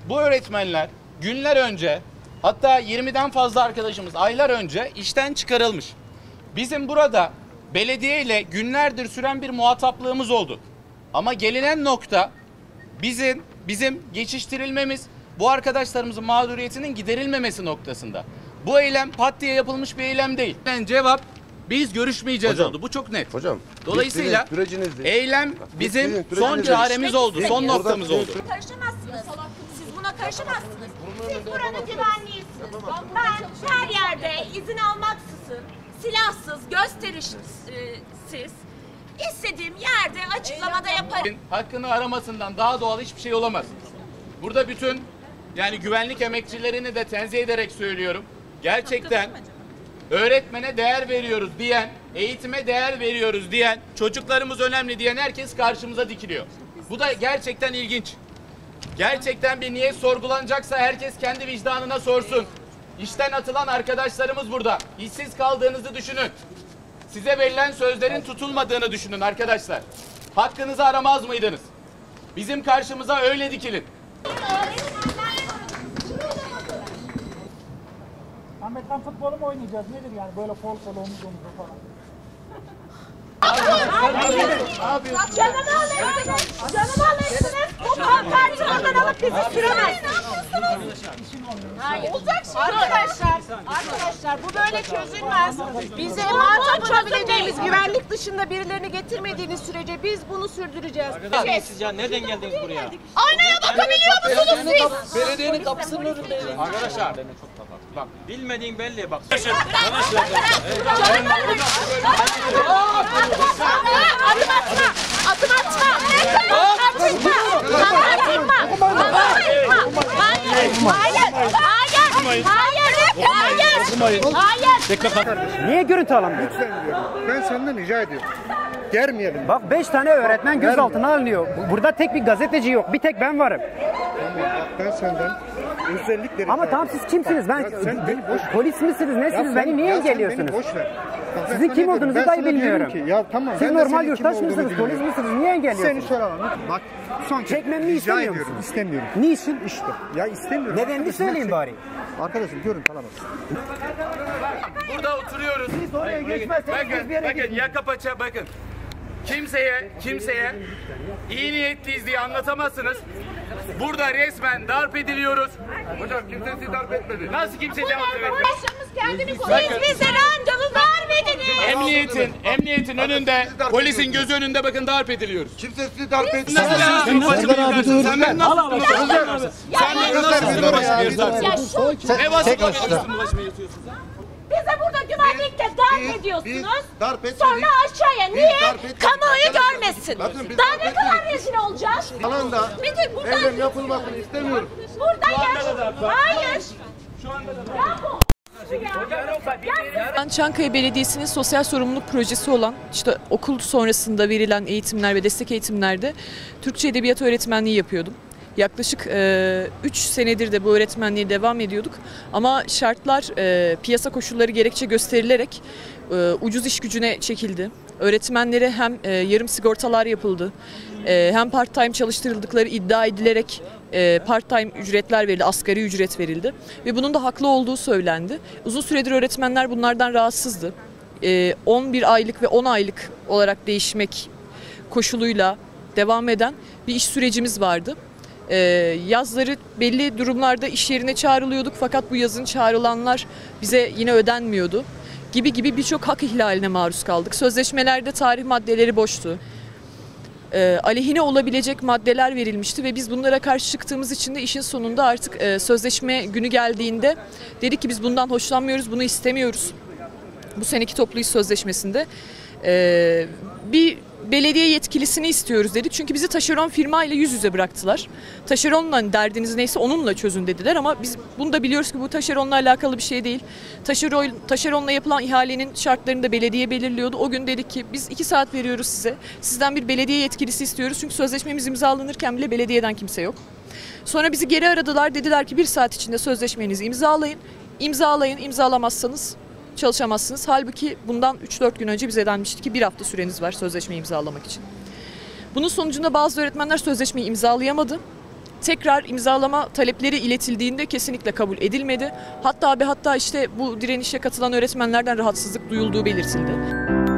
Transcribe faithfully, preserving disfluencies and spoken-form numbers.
Bu öğretmenler günler önce, hatta yirmiden fazla arkadaşımız aylar önce işten çıkarılmış. Bizim burada belediye ile günlerdir süren bir muhataplığımız oldu. Ama gelinen nokta bizim bizim geçiştirilmemiz, bu arkadaşlarımızın mağduriyetinin giderilmemesi noktasında. Bu eylem pat diye yapılmış bir eylem değil. Yani cevap biz görüşmeyeceğiz hocam, oldu. Bu çok net. Hocam. Dolayısıyla eylem bizim son çaremiz oldu. Son noktamız oldu. Karışamazsınız. Siz buna karışamazsınız. Siz buranın güvenliğisiniz. Ben her yerde izin almaksızın, silahsız, gösterişsiz, istediğim yerde açıklamada yaparım. Hakkını aramasından daha doğal hiçbir şey olamaz. Burada bütün yani güvenlik emekçilerini de tenzih ederek söylüyorum. Gerçekten öğretmene değer veriyoruz diyen, eğitime değer veriyoruz diyen, çocuklarımız önemli diyen herkes karşımıza dikiliyor. Bu da gerçekten ilginç. Gerçekten bir niyet sorgulanacaksa herkes kendi vicdanına sorsun. İşten atılan arkadaşlarımız burada. İşsiz kaldığınızı düşünün. Size verilen sözlerin tutulmadığını düşünün arkadaşlar. Hakkınızı aramaz mıydınız? Bizim karşımıza öyle dikilin. Ahmet'ten futbolu mu oynayacağız? Nedir yani böyle kol kol omuz omuza falan? Canımı alırsınız. Canımı alırsınız. Bu pankartı oradan alıp bizi süremezsiniz. Olacak şey. Arkadaşlar, arkadaşlar bu böyle çözülmez. Bize muhatap olabileceğimiz güvenlik dışında birilerini getirmediğiniz sürece biz bunu sürdüreceğiz. Arkadaşlar siz ya nereden geldiniz buraya? Aynaya bakabiliyor musunuz siz? Belediyenin kapısının önündeyiz. Arkadaşlar bak bilmediğin belli bak. Adım atma! Adım atma! Tartışma! Tartışma! Hayır! Hayır! Hayır! Hayır! Hayır! Hayır! Niye görüntü alamıyor? Lütfen diyorum. Ben senden rica ediyorum. Germeyelim. Bak beş tane öğretmen gözaltına alınıyor. Burada tek bir gazeteci yok. Bir tek ben varım. Ben senden özellikle rica Ama tamam siz kimsiniz? Ben Ya sen beni boş ver. polis misiniz? Nesiniz? Beni niye ya sen engelliyorsunuz? beni boş ver. Bak ben Sizin sana kim ne olduğunuzu diyorum? dahi Ben sana diyorum bilmiyorum. ki, ya tamam. Siz ben de normal senin yurttaş kim olduğunu mısınız? Polis bilmiyorum. misiniz? Niye engelliyorsunuz? Seni şöyle alalım. Bak son kez Çekmemi rica istemiyor ediyorum. musunuz? İstemiyorum. Niçin? İşte. Ya istemiyorum. Nedenini Arkadaşım, söyleyin çek- bari. Arkadaşım görüntü alamazsın. Burada oturuyoruz. Siz oraya geçmezseniz biz Bakın, bir yere bakın yaka paça bakın. Kimseye, kimseye iyi niyetliyiz diye anlatamazsınız. Burada resmen darp ediliyoruz. Hocam kimse sizi darp etmedi. Nasıl kimse darp etmedi? Kendini koruyor. Siz bize randevu vermediniz. Emniyetin, emniyetin önünde, polisin gözü önünde bakın darp ediliyoruz. Kimse sizi darp etmez. Nasıl ya? Sen nasıl? Sen ben nasıl? Sen ben nasıl üstüme başımı yırtarsın? Ya şu Ne vasıfla üstüme başımı yırtıyorsun sen? bize burada güvenlikte darp ediyorsunuz. biz darp etmedik. Sonra aşağıya Biz niye? darp etmedik. Kamuoyu Arkadaşlar, görmesin. bakın biz Daha darp ne kadar etmedik. rezil olacağız? Alanda Bir de buradan eylem yapılmasını istemiyorum. Buradayız. Hayır. Ya bu. Ben Çankaya Belediyesi'nin sosyal sorumluluk projesi olan işte okul sonrasında verilen eğitimler ve destek eğitimlerde Türkçe Edebiyat öğretmenliği yapıyordum. Yaklaşık üç e, senedir de bu öğretmenliğe devam ediyorduk ama şartlar e, piyasa koşulları gerekçe gösterilerek e, ucuz iş gücüne çekildi. Öğretmenlere hem e, yarım sigortalar yapıldı e, hem part time çalıştırıldıkları iddia edilerek e, part time ücretler verildi, asgari ücret verildi ve bunun da haklı olduğu söylendi. Uzun süredir öğretmenler bunlardan rahatsızdı. E, on bir aylık ve on aylık olarak değişmek koşuluyla devam eden bir iş sürecimiz vardı. Ee, yazları belli durumlarda iş yerine çağrılıyorduk fakat bu yazın çağrılanlar bize yine ödenmiyordu gibi gibi birçok hak ihlaline maruz kaldık. Sözleşmelerde tarih maddeleri boştu. Ee, aleyhine olabilecek maddeler verilmişti ve biz bunlara karşı çıktığımız için de işin sonunda artık e, sözleşme günü geldiğinde dedik ki biz bundan hoşlanmıyoruz, bunu istemiyoruz. Bu seneki toplu iş sözleşmesinde e, bir belediye yetkilisini istiyoruz dedik. Çünkü bizi taşeron firma ile yüz yüze bıraktılar. Taşeronla derdiniz neyse onunla çözün dediler ama biz bunu da biliyoruz ki bu taşeronla alakalı bir şey değil. Taşeron, taşeronla yapılan ihalenin şartlarını da belediye belirliyordu. O gün dedik ki biz iki saat veriyoruz size. Sizden bir belediye yetkilisi istiyoruz. Çünkü sözleşmemiz imzalanırken bile belediyeden kimse yok. Sonra bizi geri aradılar. Dediler ki bir saat içinde sözleşmenizi imzalayın. İmzalayın, imzalamazsanız çalışamazsınız. Halbuki bundan üç dört gün önce bize denmişti ki bir hafta süreniz var sözleşmeyi imzalamak için. Bunun sonucunda bazı öğretmenler sözleşmeyi imzalayamadı. tekrar imzalama talepleri iletildiğinde kesinlikle kabul edilmedi. Hatta ve hatta işte bu direnişe katılan öğretmenlerden rahatsızlık duyulduğu belirtildi.